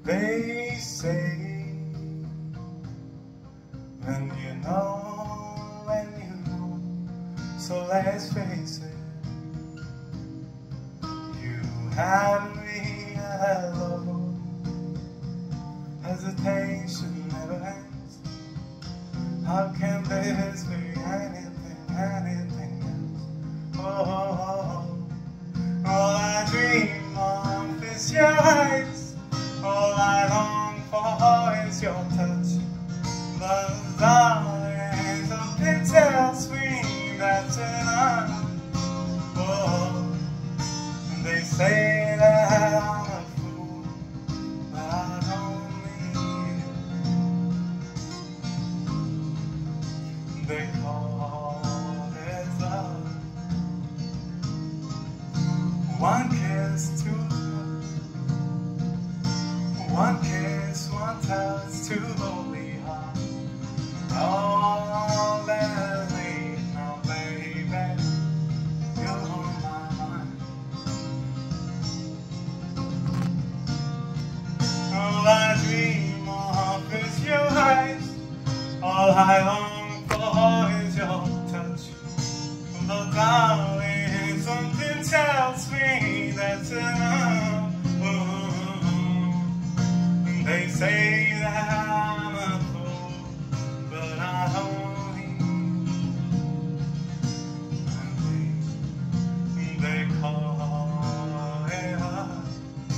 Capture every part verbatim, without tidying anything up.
They say when you know, when you know, so let's face it, you had me at hello. Hesitation never ends. How can this be anything, anything else? Oh, oh, oh. All I dream of is your eyes. All I long for is your touch. But darling, something tells me that's enough. Oh, they say that I'm a fool, but I don't mean it. They call it love. One kiss, two love. One kiss, one touch, two lonely hearts. All that I need now, baby, you're on my mind. All I dream of is your eyes. All I long for is your touch. But darling, something tells me that's enough. Ooh, they say that I'm a fool, but I don't need. They call it love.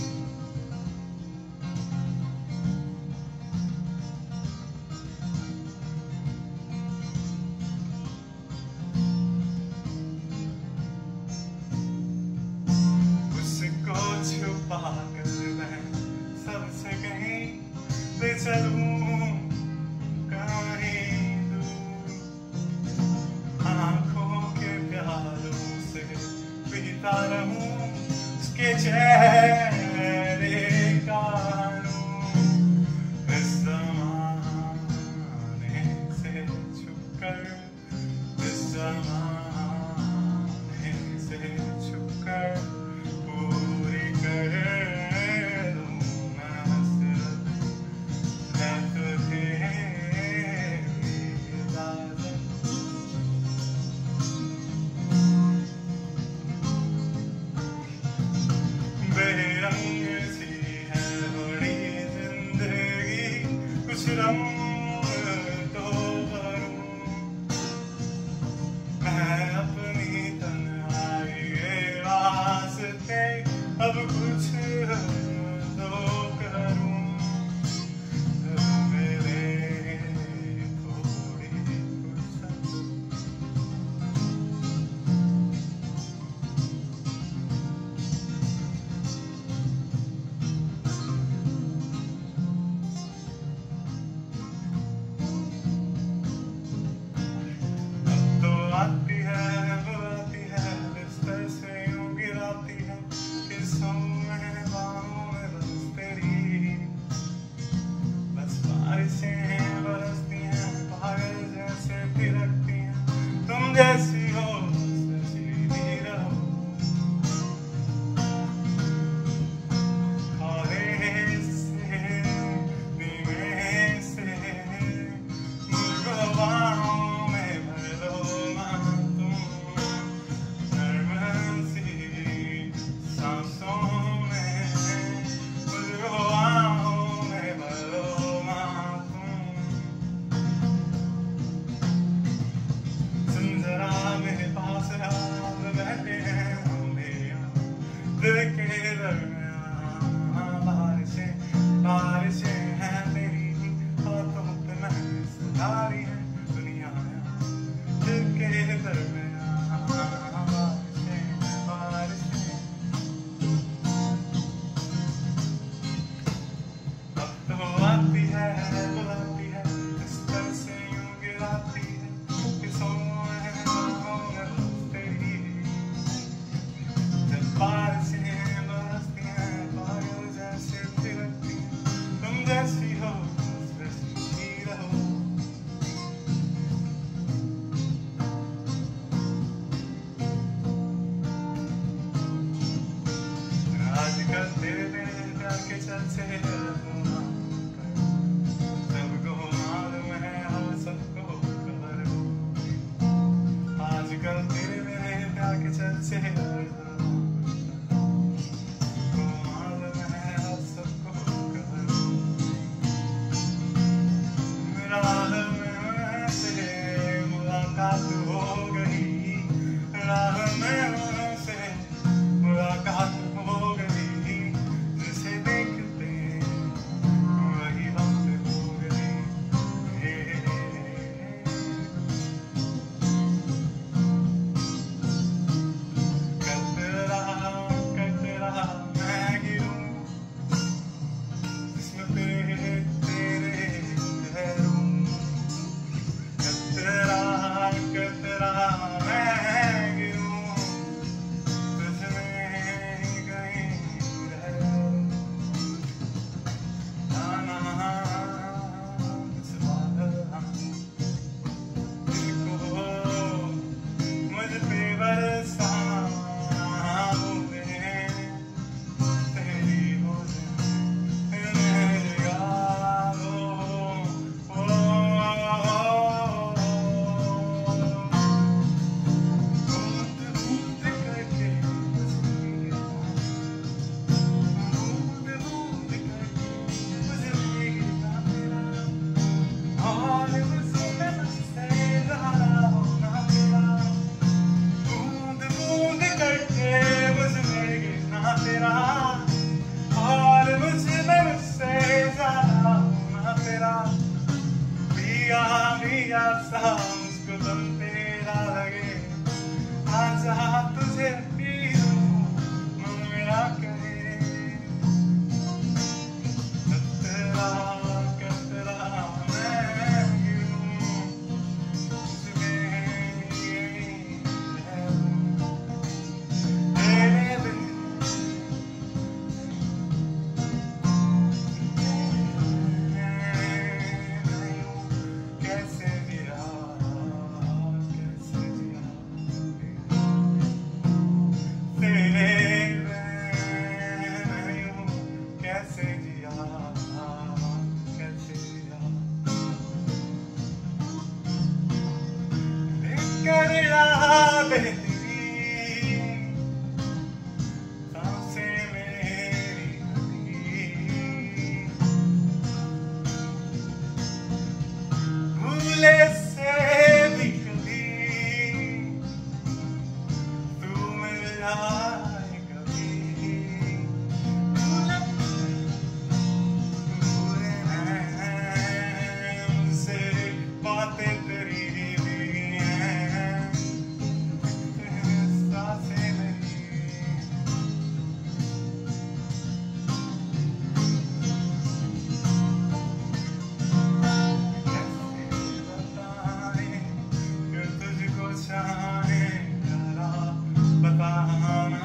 जो पागल मैं सबसे कहीं ले चलूं कहीं दूर, आँखों के प्यारों से पीता रहूं उसके चेहरे का नूर। इस ज़माने से छुपकर, इस ज़माने से छुपकर कल तेरे मेरे प्यार के चर्चे मालूम है अब सबको करूं राह में से मुलाकात हो गई राह में से मुलाकात हो गई जिसे देखते वही बात हो गई करते रहा करते रहा मैं गिरूं जिसमें तेरे तेरे ठहरूं करते रहा करते रहा मैं गिरूं तुझमें कहीं रहूं आना कुछ बादल दिल को मुझ पे बरसाना बूंदे तेरी हो जाए मेरे यारों ओ बूंद बूंद करके बूंद बूंद करके मुझे भीगना तेरा और मुझसे मुझसे ज़्यादा होना तेरा बूंद बूंद करके मुझे गिरना तेरा और मुझसे मुझसे ज़्यादा होना तेरा पिया पिया सा मुझको तुम तेरा लगे आजा तुझे पी लूं मन मेरा कहे कतरा कतरा मैं गिरूं तुझमें यही रहूं तेरे बिन कैसे जिया कैसे जिया तेरे बिन यूं कैसे जिया कैसे जिया कर याद तेरी सांसें मेरी भूले से भी कभी तू मिल जाए कभी भूले भूले हैं मुझसे बातें तेरी भी हैं सांसें मेरी कैसे बताएं कि तुझको चाहे जरा बताना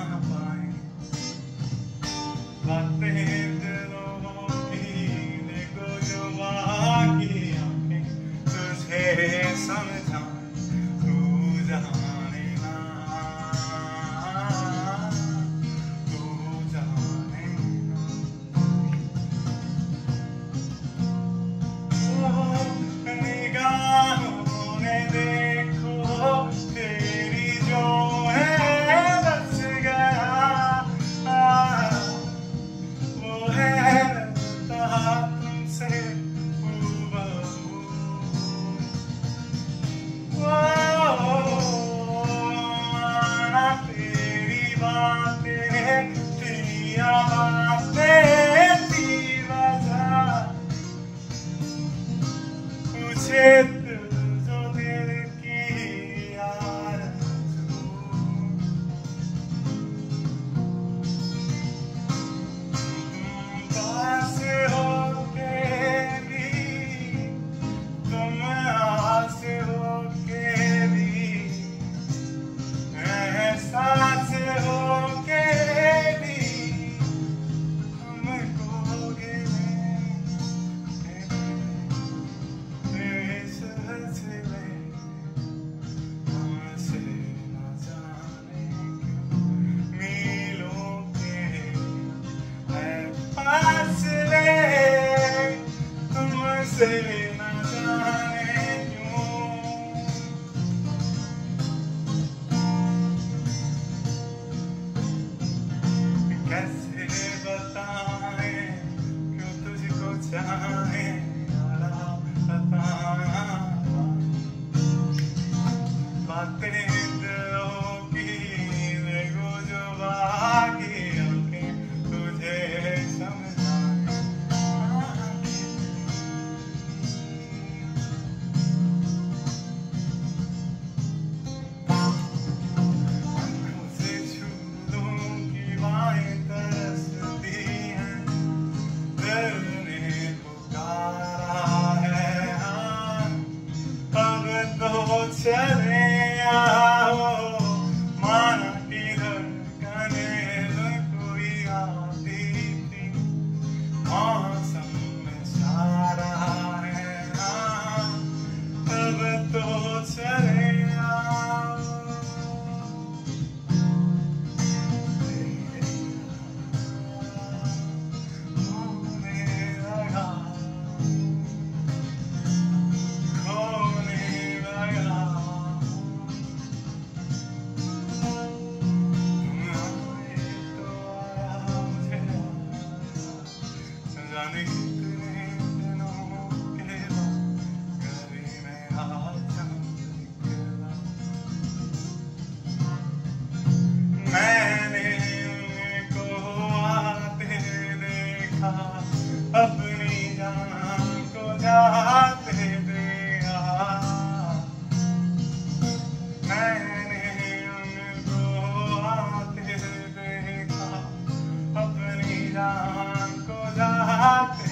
आसमान को जाते